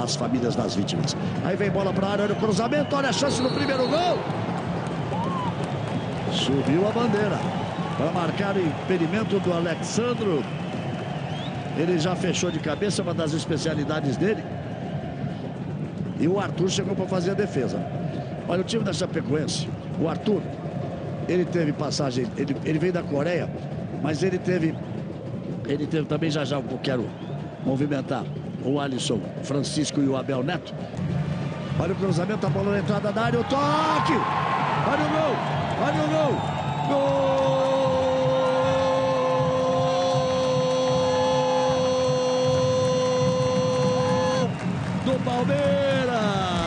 as famílias das vítimas. Aí vem bola para a área, olha o cruzamento, olha a chance no primeiro gol. Subiu a bandeira para marcar o impedimento do Alexandro. Ele já fechou de cabeça, uma das especialidades dele. E o Arthur chegou para fazer a defesa. Olha o time da Chapecoense. O Arthur, ele teve passagem, ele veio da Coreia, mas ele teve também já eu quero movimentar o Alisson Francisco e o Abel Neto. Olha o cruzamento, a bola na entrada da área, o toque! Olha o gol! Olha o gol! Gol! Do Palmeiras!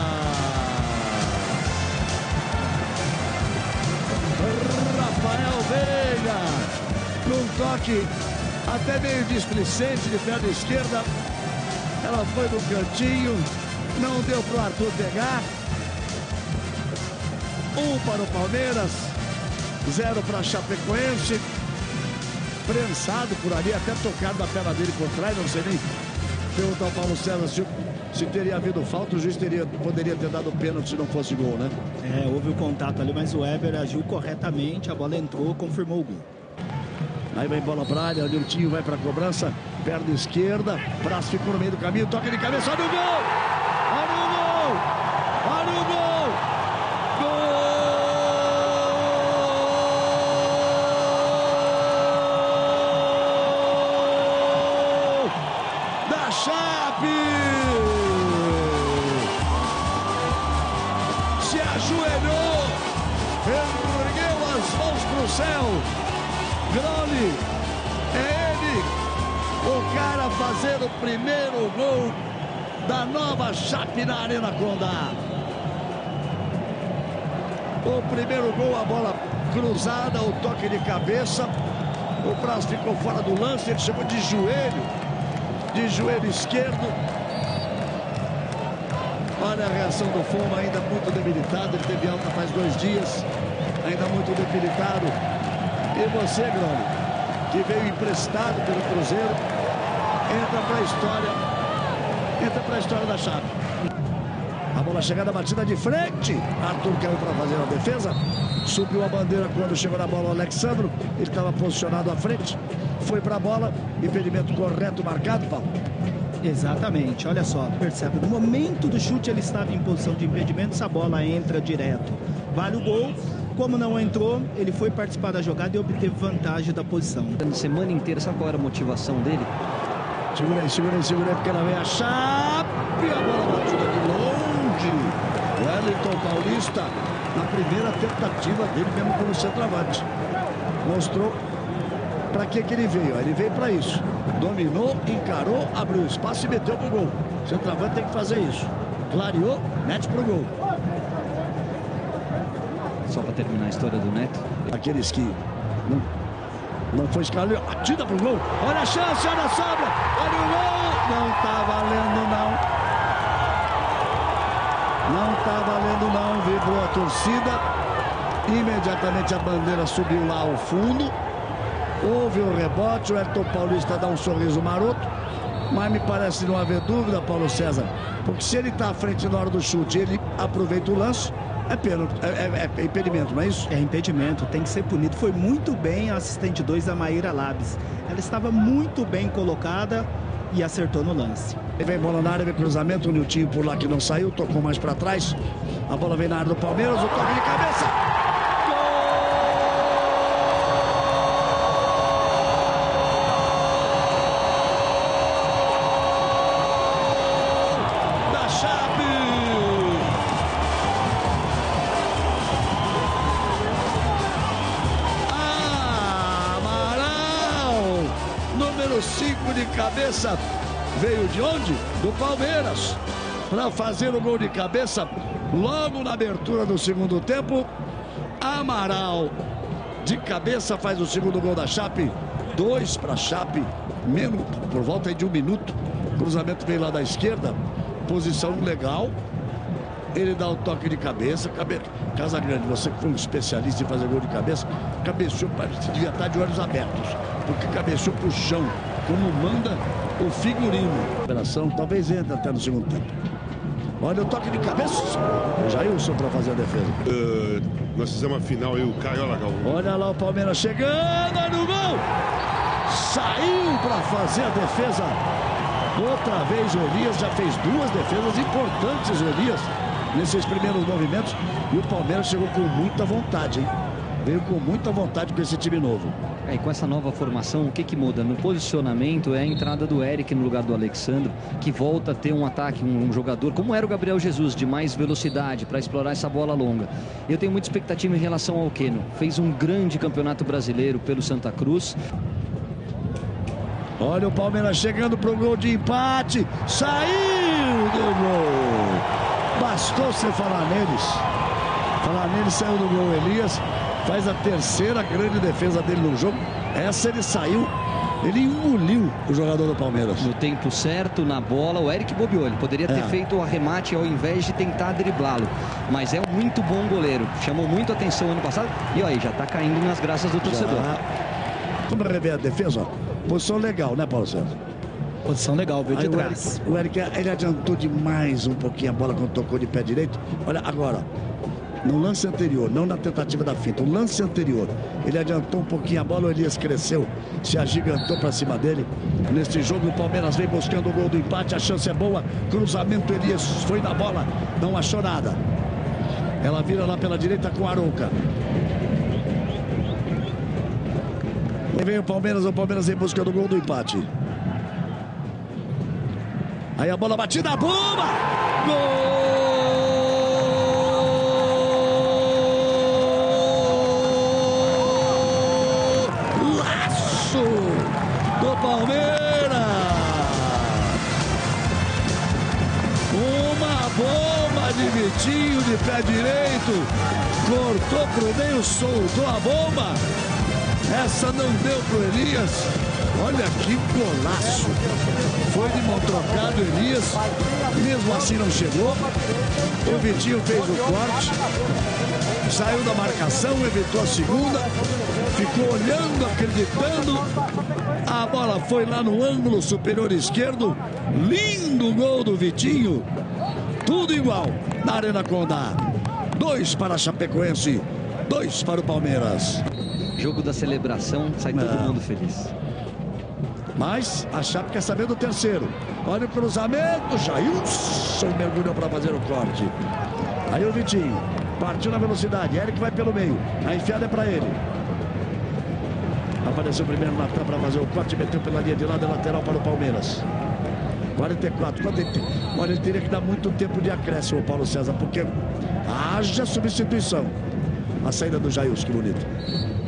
Rafael Veiga, num toque até meio displicente de perna esquerda, ela foi no cantinho, não deu para o Arthur pegar. 1 para o Palmeiras, 0 para a Chapecoense. Prensado por ali, até tocado na perna dele por trás, não sei nem perguntar ao Paulo César se teria havido falta, o juiz poderia ter dado pênalti se não fosse gol, né? Houve o contato ali, mas o Weber agiu corretamente, a bola entrou, confirmou o gol. Aí vem bola para a área, o Niltinho vai para a cobrança, perna esquerda, braço ficou no meio do caminho, toca de cabeça, olha o gol! Olha o gol! Olha o gol! Gol! Da Chape! Se ajoelhou, ergueu as mãos para o céu. Groli, é ele, o cara fazendo o primeiro gol da nova Chape na Arena Condá. O primeiro gol, a bola cruzada, o toque de cabeça, o braço ficou fora do lance, ele chegou de joelho esquerdo. Olha a reação do Foma, ainda muito debilitado, ele teve alta faz 2 dias, ainda muito debilitado. E você, Groli, que veio emprestado pelo Cruzeiro, entra para a história da Chape. A bola chegada, batida de frente. Arthur caiu para fazer a defesa. Subiu a bandeira quando chegou na bola o Alexandro. Ele estava posicionado à frente. Foi para a bola. Impedimento correto marcado, Paulo. Exatamente, olha só, percebe, no momento do chute ele estava em posição de impedimento, essa bola entra direto, vale o gol. Como não entrou, ele foi participar da jogada e obteve vantagem da posição. Na semana inteira, sabe qual era a motivação dele? Segura aí, porque ela vem a Chape, a bola batida de longe. Wellington Paulista, na primeira tentativa dele mesmo como centroavante. Mostrou para que ele veio. Ele veio para isso. Dominou, encarou, abriu espaço e meteu pro gol. O centroavante tem que fazer isso. Clareou, mete pro gol. Só para terminar a história do Neto. Aqueles que não foi escalado, atira pro gol. Olha a chance, olha a sobra, olha o gol. Não tá valendo, não. Não tá valendo, não. Vibrou a torcida. Imediatamente a bandeira subiu lá ao fundo. Houve o rebote, o Wellington Paulista dá um sorriso maroto. Mas me parece não haver dúvida, Paulo César. Porque se ele está à frente na hora do chute, ele aproveita o lance. É pênalti, é impedimento, não é isso? É impedimento, tem que ser punido. Foi muito bem a assistente 2 da Maíra Labs. Ela estava muito bem colocada e acertou no lance. Vem bola na área, vem cruzamento, o Niltinho por lá que não saiu, tocou mais para trás. A bola vem na área do Palmeiras, o toque de cabeça. Gol da Chape! Número 5 de cabeça, veio de onde? Do Palmeiras, para fazer o gol de cabeça logo na abertura do segundo tempo. Amaral de cabeça faz o segundo gol da Chape, 2 para a Chape, menos por volta de 1 minuto. Cruzamento veio lá da esquerda, posição legal. Ele dá o toque de cabeça. Casagrande, você que foi um especialista em fazer gol de cabeça, cabeceou, você devia estar de olhos abertos, porque cabeceou pro chão, como manda o figurino. Operação talvez entre até no segundo tempo. Olha o toque de cabeça. O Jailson para fazer a defesa. Nós fizemos a final e o Caio, olha lá. Olha lá o Palmeiras chegando, olha o gol. Saiu para fazer a defesa. Outra vez o Elias já fez duas defesas importantes, o Elias, nesses primeiros movimentos. E o Palmeiras chegou com muita vontade, hein? Veio com muita vontade com esse time novo. E com essa nova formação, o que muda? No posicionamento é a entrada do Eric no lugar do Alexandro, que volta a ter um ataque, um jogador, como era o Gabriel Jesus, de mais velocidade para explorar essa bola longa. Eu tenho muita expectativa em relação ao Keno. Fez um grande campeonato brasileiro pelo Santa Cruz. Olha o Palmeiras chegando para o gol de empate. Saiu do gol. Bastou você falar neles. Falar neles, saiu do gol Elias. Faz a terceira grande defesa dele no jogo. Essa ele saiu, ele engoliu o jogador do Palmeiras. No tempo certo, na bola, o Eric bobeou. Ele poderia ter feito o arremate ao invés de tentar driblá-lo. Mas é um muito bom goleiro. Chamou muito atenção ano passado. E aí, já está caindo nas graças do torcedor. Vamos rever a defesa, ó. Posição legal, né, Paulo César? Posição legal, veio de trás. O Eric, ele adiantou demais um pouquinho a bola quando tocou de pé direito. Olha agora, no lance anterior, não na tentativa da finta, o lance anterior, ele adiantou um pouquinho a bola, o Elias cresceu, se agigantou para cima dele. Neste jogo o Palmeiras vem buscando o gol do empate, a chance é boa, cruzamento, Elias foi na bola, não achou nada. Ela vira lá pela direita com a Arouca. E vem o Palmeiras em busca do gol do empate. Aí a bola batida, bomba! Gol! Do Palmeiras, uma bomba de Vitinho de pé direito, cortou pro meio, soltou a bomba, essa não deu pro Elias. Olha que golaço, foi de mão trocada o Elias, mesmo assim não chegou. O Vitinho fez o corte, saiu da marcação, evitou a segunda, ficou olhando, acreditando. A bola foi lá no ângulo superior esquerdo. Lindo gol do Vitinho. Tudo igual na Arena Condá. 2 para a Chapecoense, 2 para o Palmeiras. Jogo da celebração, sai todo mundo feliz. Mas a Chape quer saber do terceiro. Olha o cruzamento, Jailson mergulhou para fazer o corte. Aí o Vitinho partiu na velocidade, Eric vai pelo meio, a enfiada é para ele. Apareceu primeiro Natan para fazer o corte, meteu pela linha de lado, lateral para o Palmeiras. 44. Olha, ele teria que dar muito tempo de acréscimo, Paulo César, porque haja substituição. A saída do Jailson, que bonito.